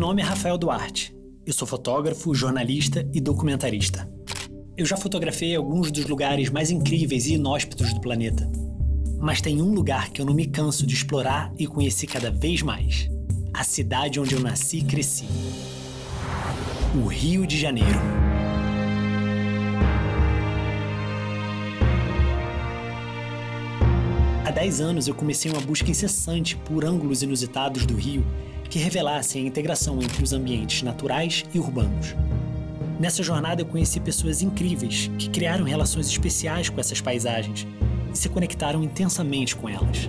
nome é Rafael Duarte. Eu sou fotógrafo, jornalista e documentarista. Eu já fotografei alguns dos lugares mais incríveis e inóspitos do planeta. Mas tem um lugar que eu não me canso de explorar e conhecer cada vez mais. A cidade onde eu nasci e cresci. O Rio de Janeiro. Há 10 anos eu comecei uma busca incessante por ângulos inusitados do Rio que revelassem a integração entre os ambientes naturais e urbanos. Nessa jornada eu conheci pessoas incríveis que criaram relações especiais com essas paisagens e se conectaram intensamente com elas.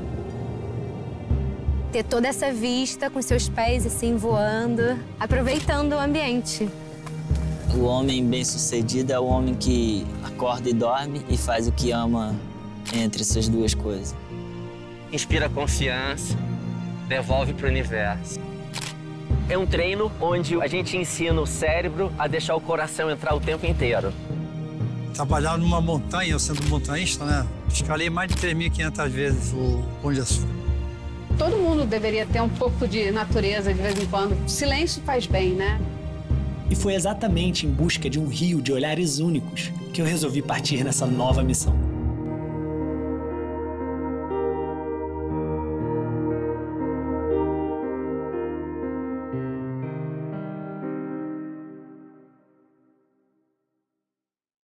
Ter toda essa vista com seus pés assim voando, aproveitando o ambiente. O homem bem-sucedido é o homem que acorda e dorme e faz o que ama entre essas duas coisas. Inspira confiança, devolve para o universo. É um treino onde a gente ensina o cérebro a deixar o coração entrar o tempo inteiro. Trabalhar numa montanha, eu sendo montanhista, né? Escalei mais de 3.500 vezes o Pão de Açúcar. Todo mundo deveria ter um pouco de natureza de vez em quando. O silêncio faz bem, né? E foi exatamente em busca de um rio de olhares únicos que eu resolvi partir nessa nova missão.